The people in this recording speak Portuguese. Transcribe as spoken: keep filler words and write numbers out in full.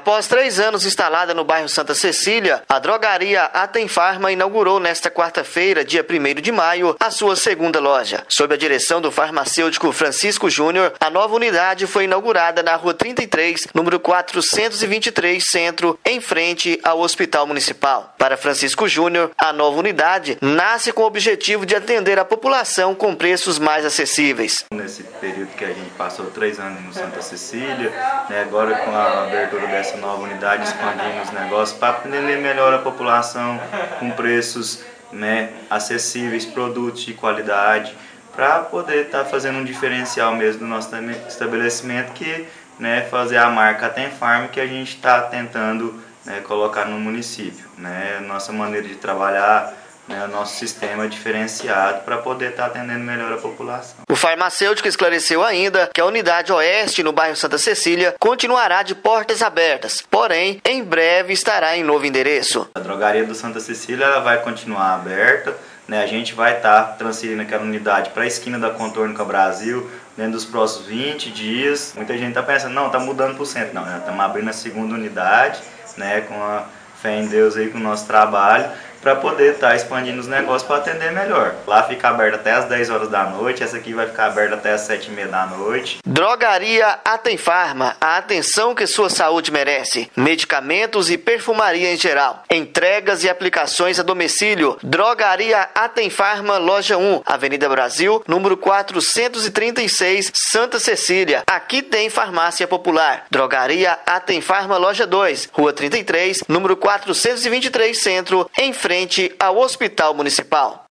Após três anos instalada no bairro Santa Cecília, a drogaria Atenfarma inaugurou nesta quarta-feira, dia primeiro de maio, a sua segunda loja. Sob a direção do farmacêutico Francisco Júnior, a nova unidade foi inaugurada na Rua trinta e três, número quatrocentos e vinte e três, Centro, em frente ao Hospital Municipal. Para Francisco Júnior, a nova unidade nasce com o objetivo de atender a população com preços mais acessíveis. Nesse período que a gente passou três anos no Santa Cecília, né, agora com a abertura dessa nova unidade, expandindo os negócios para atender melhor a população com preços, né, acessíveis, produtos de qualidade, para poder estar tá fazendo um diferencial mesmo do nosso estabelecimento, que, né, fazer a marca Atenfarma que a gente está tentando, né, colocar no município, né, nossa maneira de trabalhar, né, o nosso sistema diferenciado para poder estar tá atendendo melhor a população. O farmacêutico esclareceu ainda que a unidade oeste no bairro Santa Cecília continuará de portas abertas, porém, em breve estará em novo endereço. A drogaria do Santa Cecília ela vai continuar aberta, né, a gente vai estar tá transferindo aquela unidade para a esquina da Contorno com a Brasil dentro dos próximos vinte dias. Muita gente está pensando, não, está mudando para o centro. Não, estamos abrindo a segunda unidade, né, com a fé em Deus aí com o nosso trabalho, para poder estar tá expandindo os negócios para atender melhor. Lá fica aberto até as dez horas da noite, essa aqui vai ficar aberta até as sete e meia da noite. Drogaria Atenfarma, a atenção que sua saúde merece. Medicamentos e perfumaria em geral. Entregas e aplicações a domicílio. Drogaria Atenfarma, Loja um, Avenida Brasil, número quatrocentos e trinta e seis, Santa Cecília. Aqui tem farmácia popular. Drogaria Atenfarma, Loja dois, Rua trinta e três, número quatrocentos e vinte e três, Centro, em frente ao Hospital Municipal.